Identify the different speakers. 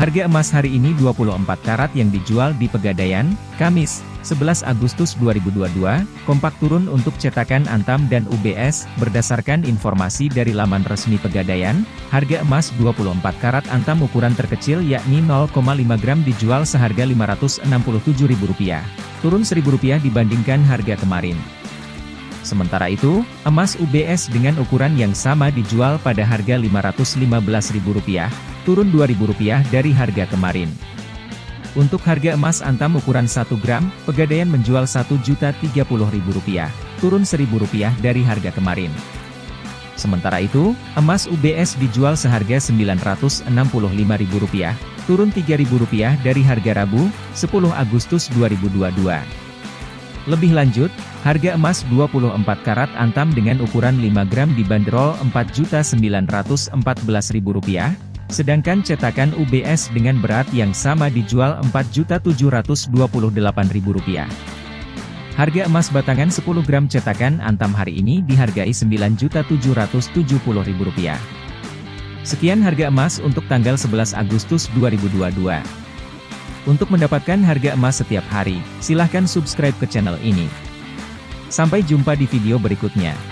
Speaker 1: Harga emas hari ini 24 karat yang dijual di Pegadaian, Kamis, 11 Agustus 2022, kompak turun untuk cetakan Antam dan UBS. Berdasarkan informasi dari laman resmi Pegadaian, harga emas 24 karat Antam ukuran terkecil yakni 0,5 gram dijual seharga Rp567.000, turun Rp1.000 dibandingkan harga kemarin. Sementara itu, emas UBS dengan ukuran yang sama dijual pada harga Rp515.000, turun Rp2.000 dari harga kemarin. Untuk harga emas Antam ukuran 1 gram, Pegadaian menjual Rp1.030.000, turun Rp1.000 dari harga kemarin. Sementara itu, emas UBS dijual seharga Rp965.000, turun Rp3.000 dari harga Rabu, 10 Agustus 2022. Lebih lanjut, harga emas 24 karat Antam dengan ukuran 5 gram dibanderol Rp4.914.000, sedangkan cetakan UBS dengan berat yang sama dijual Rp4.728.000. Harga emas batangan 10 gram cetakan Antam hari ini dihargai Rp9.770.000. Sekian harga emas untuk tanggal 11 Agustus 2022. Untuk mendapatkan harga emas setiap hari, silahkan subscribe ke channel ini. Sampai jumpa di video berikutnya.